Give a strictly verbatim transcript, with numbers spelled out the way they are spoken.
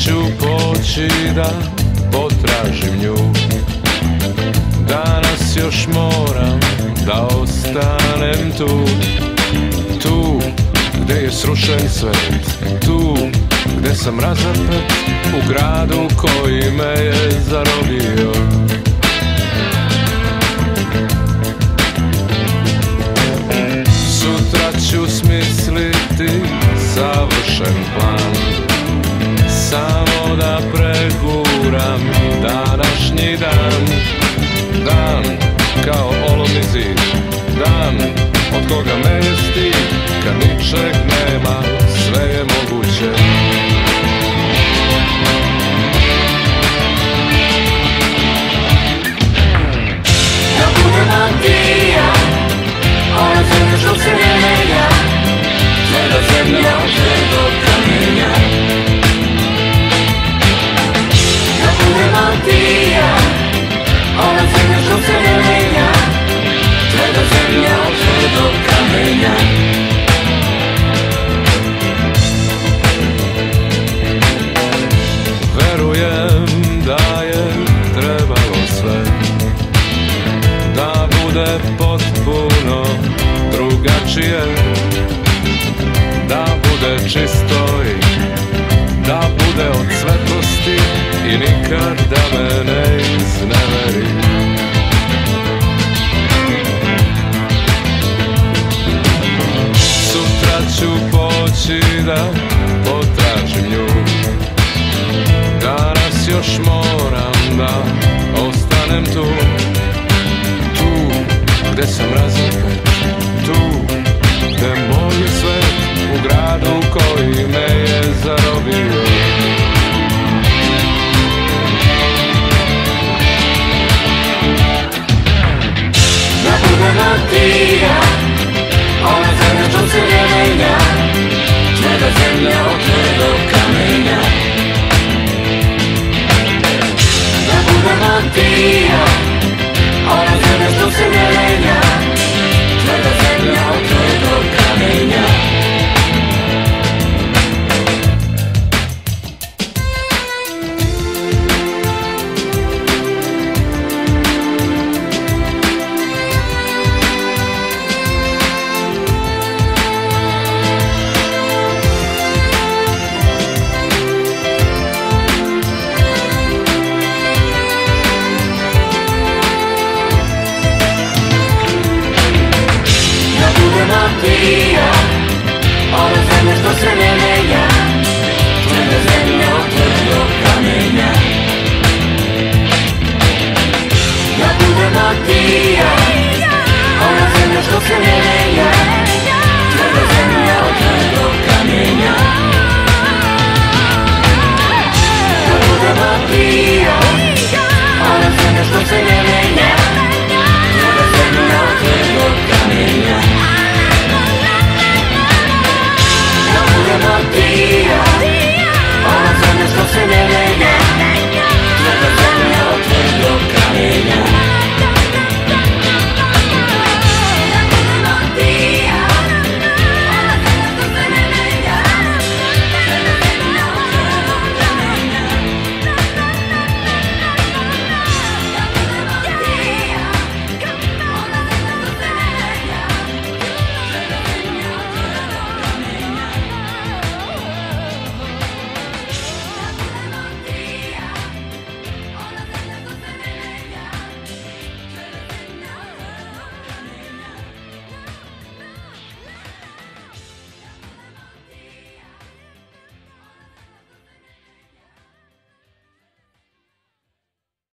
ću poći da potražim nju. Danas još moram da ostanem tu, tu gde je srušen svet, tu gde sam razapet u gradu koji me je zarobio. Sutra ću smisliti savršen plan, samo da preguram današnji dan. Dan kao olovni zid, dan od koga me je stid, kad ničeg nema, sve je moguće. Da budemo ti i ja, ona zemlja što se ne menja, tvoja zemlja od tvrdog kamenja. Da budemo ti i ja, ona zemlja što se ne menja, tvoja zemlja od tvrdog kamenja. Verujem da je trebalo sve da bude potpuno drugačije, da bude čisto i da bude od svetlosti i nikad da me ne izneveri. Sutra ću poći da potražim nju, danas još moram da ostanem tu, tu gde sam razapet, tu gde moj je svet u gradu koji me je zarobio. Da budemo ti i ja, ona zemlja što se ne menja, tvoja zemlja od tvrdog kamenja. Da budemo ti i ja, ona zemlja što se ne menja, tvoja zemlja od tvrdog kamenja. Ti i ja, ona zemlja što se ne